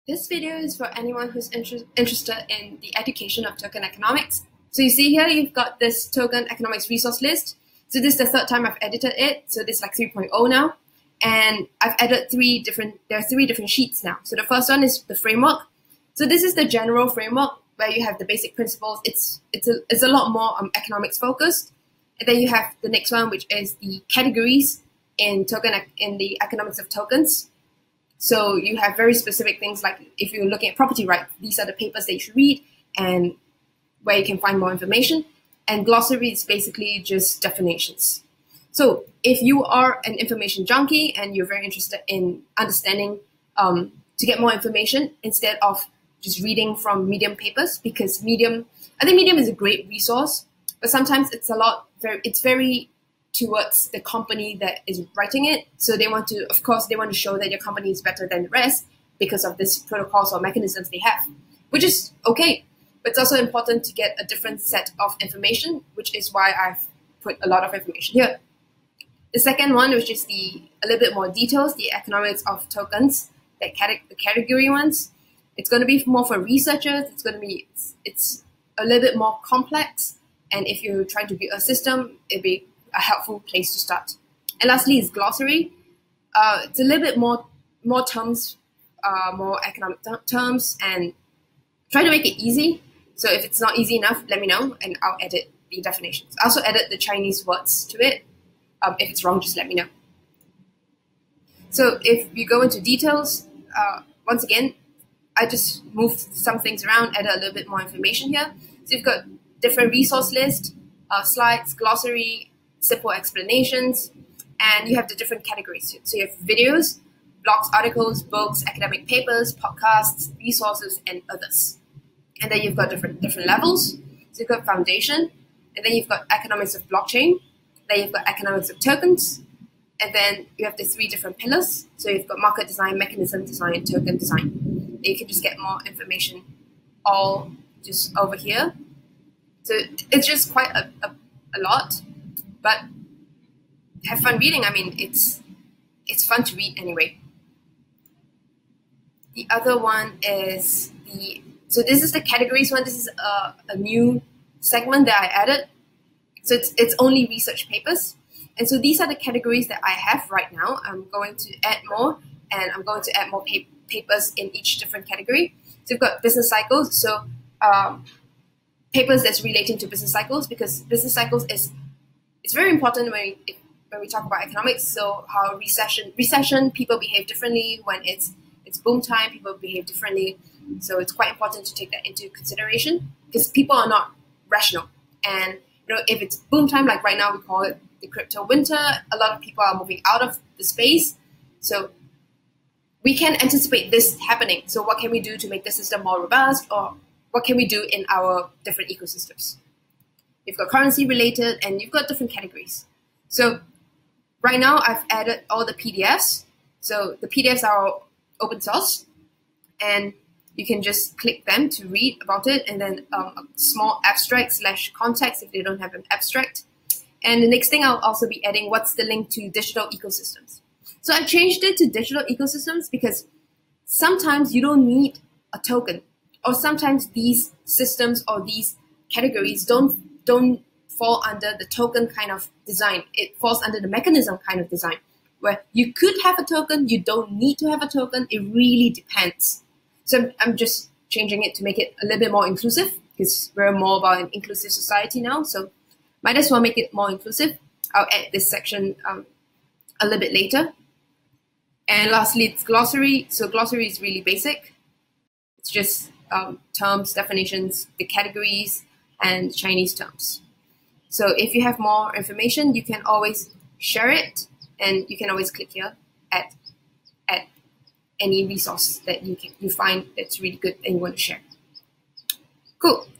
This video is for anyone who's interested in the education of token economics. So you see here, you've got this token economics resource list. So this is the third time I've edited it. So this is like 3.0 now. And I've added there are three different sheets now. So the first one is the framework. So this is the general framework where you have the basic principles. It's a lot more economics focused. And then you have the next one, which is the categories in the economics of tokens. So you have very specific things like if you're looking at property rights, these are the papers that you should read and where you can find more information. And glossary is basically just definitions. So if you are an information junkie and you're very interested in understanding to get more information instead of just reading from Medium papers, because I think Medium is a great resource, but sometimes it's very towards the company that is writing it. So they want to show that your company is better than the rest because of this protocols or mechanisms they have, which is okay. But it's also important to get a different set of information, which is why I've put a lot of information here. The second one, which is a little bit more details, the economics of tokens, the category ones. It's going to be more for researchers. It's a little bit more complex. And if you're trying to build a system, it'd be a helpful place to start. And lastly is glossary. It's a little bit more terms, more economic terms, and try to make it easy. So if it's not easy enough, let me know and I'll edit the definitions. I also edit the Chinese words to it. If it's wrong, just let me know. So if you go into details, once again, I just moved some things around, added a little bit more information here. So you've got different resource list, slides, glossary, simple explanations, and you have the different categories. So you have videos, blogs, articles, books, academic papers, podcasts, resources, and others. And then you've got different levels. So you've got foundation, and then you've got economics of blockchain, then you've got economics of tokens, and then you have the three different pillars. So you've got market design, mechanism design, and token design. And you can just get more information all just over here. So it's just quite a lot, but have fun reading. I mean, it's fun to read anyway. The other one is so this is the categories one. This is a new segment that I added. So it's only research papers. And so these are the categories that I have right now. I'm going to add more, and I'm going to add more papers in each different category. So we've got business cycles. So papers that's relating to business cycles, because business cycles it's very important when we talk about economics. So how recession people behave differently. When it's boom time, people behave differently. So it's quite important to take that into consideration because people are not rational. And if it's boom time, like right now we call it the crypto winter, a lot of people are moving out of the space. So we can anticipate this happening. So what can we do to make the system more robust, or what can we do in our different ecosystems? You've got currency related, and you've got different categories. So right now I've added all the PDFs. So the PDFs are open source, and you can just click them to read about it, and then a small abstract / context if they don't have an abstract. And the next thing I'll also be adding, what's the link to digital ecosystems. So I changed it to digital ecosystems because sometimes you don't need a token, or sometimes these systems or these categories don't fall under the token kind of design. It falls under the mechanism kind of design, where you could have a token, you don't need to have a token. It really depends. So I'm just changing it to make it a little bit more inclusive, because we're more about an inclusive society now. So might as well make it more inclusive. I'll add this section a little bit later. And lastly, it's glossary. So glossary is really basic. It's just terms, definitions, the categories, and Chinese terms. So if you have more information, you can always share it, and you can always click here at any resource that you find that's really good and you want to share. Cool.